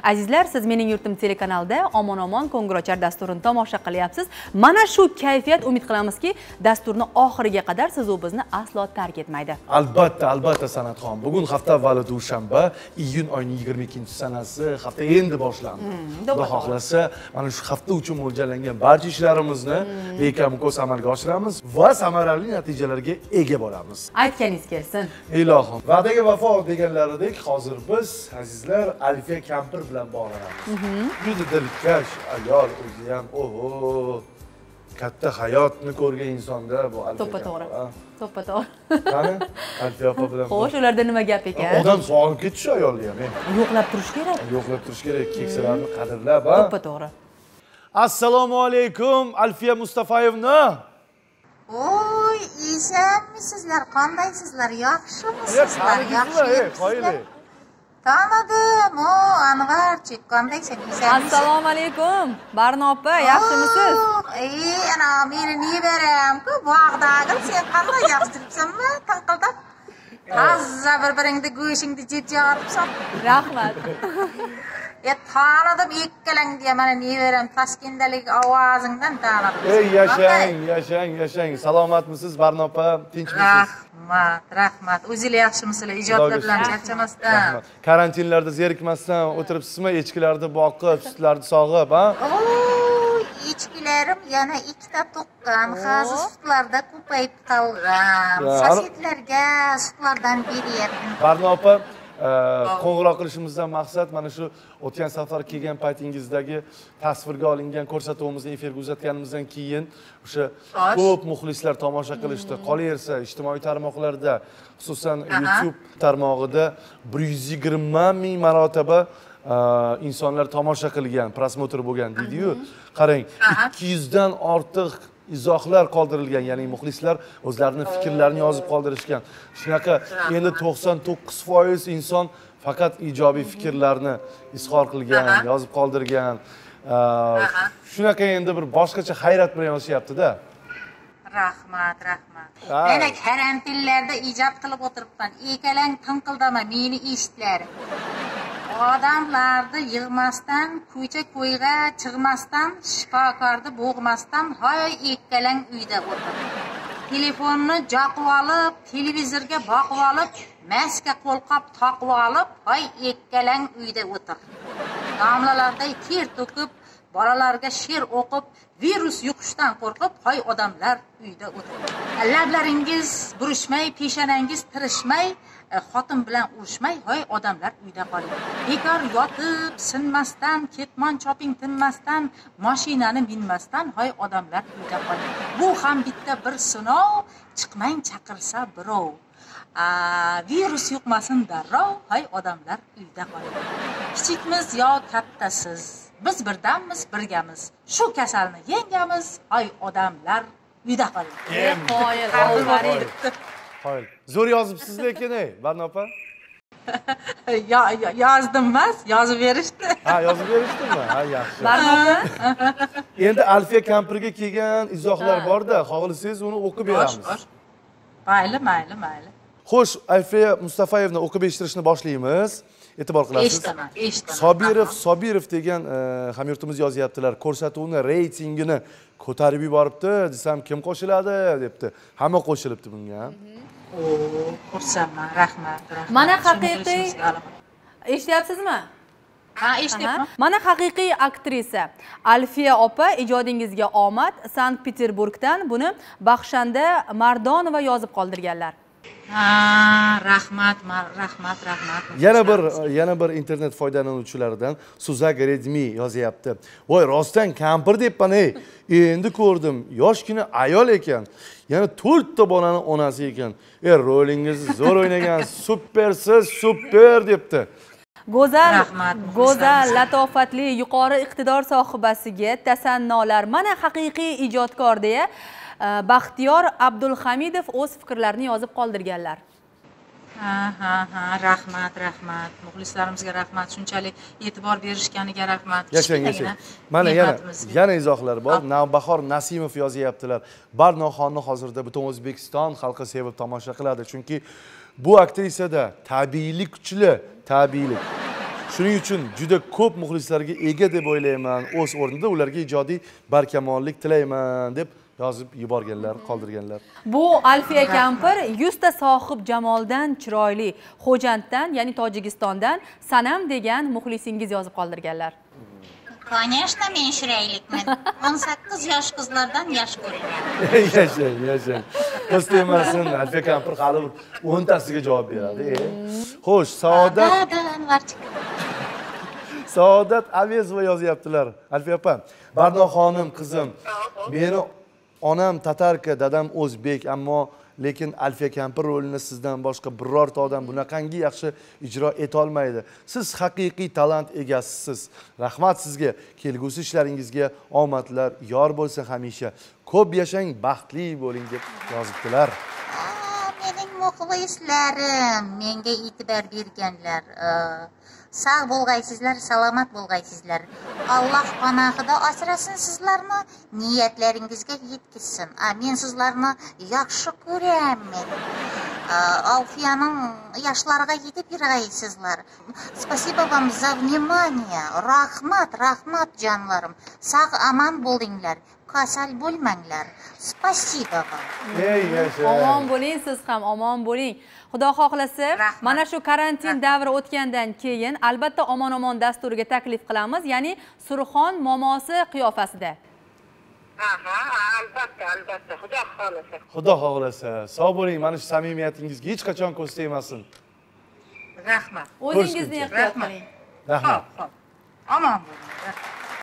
Azizlar, siz Mening yurtim telekanalida Omon-omon ko'ngilochar dasturini tomosha qilyapsiz. Mana shu kayfiyat, umid qilamizki, dasturni oxiriga qadar siz u bizni aslo tark etmaydi. Albatta San'atxon. Bugun hafta avvali dushanba, iyun oyining 22-sanasi, hafta endi boshlandi. Xudo xohlasa, mana shu hafta uchun mo'ljallangan barcha ishlarimizni bekamko'z amalga oshiramiz va samarali natijalarga ega bo'lamiz. Aytganingiz kelsin. Ilohim, va'daga vafo deganlaridek, hozir biz azizlar Alfiya kampir bilan bog'lanamiz. Juda dilkash ayol, o'zi ham katta hayotni ko'rgan insonda bu Alfiya. To'ppa-to'g'ri. Qani? Alfiya opa bilan. Xo'sh, ularda nima gap ekan? Odam sog'inib ketishi ayolni ham. Yo'qlab turish kerak. Yo'qlab turish kerak, keksalarni qadrlab. To'ppa-to'g'ri. Assalomu alaykum, Alfiya Mustafayevna. Oy, esanmisizlar, qandaysizlar? Yaxshimisizlar? Qo'yli. Tanidim, Anvarchi, qandaysan? Assalomu alaykum, Barno opa, yaxshimisiz? Ana meni nevaram-ku, bog'dagi, sen qanday yaxshi turibsanmi? Tanqildab. Tazza bir-biringni go'shingni jeb-jag'aribsan. Rahmat. Tanidim ikkalang diye mana nevaram Toshkentdalik ovozingdan tanidim. Yashang. Salomatmisiz, Barno opa? Tinchmisiz? Rahmat. O'zinglar yaxshimisizlar? Ijodlar bilan charchamasdan. Karantinlarda zerikmasdan o'tiribsizmi? Echkilarni boqib, sutlarni sog'ib, ha? Echkilarim yana 2 ta tuqqan. Hozir sutlarda ko'payib qolgan. Sosedlarga sutlardan beryapman. Barno opa, qo'ng'iroq qilishimizdan maqsad mana shu o'tgan safar kelgan paytingizdagi tasvirga olingan ko'rsatuvimizni efirga uzatganimizdan keyin o'sha ko'p muxlislar tomosha qilishdi. Qolaversa, ijtimoiy tarmoqlarda, xususan YouTube tarmog'ida 120 ming marotaba insonlar tomosha qilgan, prosmotr bo'lgan deydi-yu. Qarang, 200 dan ortiq izohlar qoldirilgan, ya'ni muxlislar o'zlarining fikrlarini yozib qoldirishgan. Shunaqa endi 99% inson faqat ijobiy fikrlarni izhor qilgan, yozib qoldirgan. Shunaqa endi bir boshqacha hayrat bilan yozishyapti-da. Rahmat. Mana karantinlarda ijod qilib o'tiribman. Ekalang tinqildama, meni eshitlar. Odamlarni yig'masdan, ko'cha-ko'yga chiqmasdan, shifokorni bo'g'masdan, hoy ekkalang uyda o'tir. Telefonni joqib olib, televizorga boqib olib, maska qo'lqop taqib olib, hoy ekkalang uyda o'tir. Domlalarda ter to'kib, bolalarga she'r o'qib, virus yuqishdan qo'rqib, hoy odamlar uyda o'tir. Lablaringiz burishmay, peshonangiz tirishmay, xotin bilan urushmay, hoy odamlar uyda qoling. Bekor yotib, sinmasdan, ketmon choping tinmasdan, mashinani minmasdan, hoy odamlar uyda qoling. Bu ham bitta bir sinov, chiqmang chaqirsa birov. Virus yuqmasin darrov, hoy odamlar uyda qoling. Kichikmiz yo kattasiz, biz birdammiz, birgamiz. Shu kasalni yengamiz, hoy odamlar uyda qoling. Qoyil. Zo'r yozibsiz lekin, Barno opa? Yozdim emas, yozib berishdi. Yozib berishdimi? Yaxshi. Barno opa? Endi Alfiya kampirga kelgan izohlar bor-da, xohlasangiz uni o'qib beramiz. Mayli. Xo'sh, Alfiya Mustafayevni o'qib eshittirishni boshlaymiz. E'tibor qilasiz. Eshitaman. Sobirov degan hamyurtimiz yozyaptilar. Ko'rsatuvni reytingini ko'tarib yuboribdi, desam kim qo'shiladi debdi. Hamma qo'shilibdi bunga. Xursandman, rahmat. Mana haqiqiy eshityapsizmi? Eshityapman. Mana haqiqiy aktrisa Alfiya opa, ijodingizga omad. Sankt-Peterburgdan buni Baxshanda Mardonova yozib qoldirganlar. Rahmat. Yana bir internet foydalanuvchilaridan Suzak Redmi yozyapti. Voy, rostdan kampir debman, endi ko'rdim. Yoshgina ayol ekan. Yana 4 ta bolani onasi ekan. Rolingizni zo'r o'ynagan, supersiz, super debdi. Go'zal, latofatli, yuqori iqtidor sohibasiga tasannolar. Mana haqiqiy ijodkor deya Baxtiyor Abdulhamidov o'z fikrlarini yozib qoldirganlar. Rahmat. Muxlislarimizga rahmat. Shunchalik e'tibor berishganiga rahmat. Yashang. Mana yana izohlar bor. Navbahor Nasimov yozyaptilar. Barnoxonni hozirda butun O'zbekiston xalqi sevib tomosha qiladi, chunki bu aktrisada tabiiylik kuchli, tabiiylik. Shuning uchun juda ko'p muxlislarga ega deb o'ylayman. O'z o'rnida ularga ijodiy barkamollik tilayman deb yozib yuborganlar, qoldirganlar. Bu Alfiya kampir 100 ta sohib jamoldan chiroyli Xo'janddan, ya'ni Tojikistondan Sanam degan muxlisingiz yozib qoldirganlar. Конечно, men shiraylikman. 18 yosh qizlardan yosh ko'raman. Yashang. Qiz demasin, Alfiya kampir hali 10 tasiga javob beradi. Xo'sh, Saodat Avezova yozyaptilar. Alfiya opa, Barno xonim, qizim, meni onam tatarka, dadam o'zbek, ammo lekin Alfiya kampir rolini sizdan boshqa birorta odam bunaqangi yaxshi ijro eta olmaydi. Siz haqiqiy talant egasisiz. Rahmat sizga. Kelgusi ishlaringizga omadlar yor bo'lsin hamisha. Ko'p yashang, baxtli bo'ling deb yozibdilar. Mening muxlislarim, menga e'tibor berganlar. Sağ bo'lgaysizlar, salomat bo'lgaysizlar. Alloh panohida asrasin sizlarni, niyatlaringizga yetkazsin. Men sizlarni yaxshi ko'raman. Alfiyaning yoshlariga yetib yurgaysizlar. Spasibo вам за внимание. Rahmat jonlarim. Sağ aman bo'linglar. Kasal bo'lmanglar. Spasibo вам. Omon bo'ling, siz ham omon bo'ling. Xudo xohlasa, mana shu karantin davri o'tgandan keyin albatta omon-omon dasturiga taklif qilamiz, ya'ni Surxon momosi qiyofasida. Albatta, Xudo xohlasa. Xudo xohlasa. Sog' bo'ling, mana shu samimiyatingizga hech qachon ko'z tegmasin. Rahmat. O'zingizni ehtiyot qiling. Rahmat. Omon bo'ling.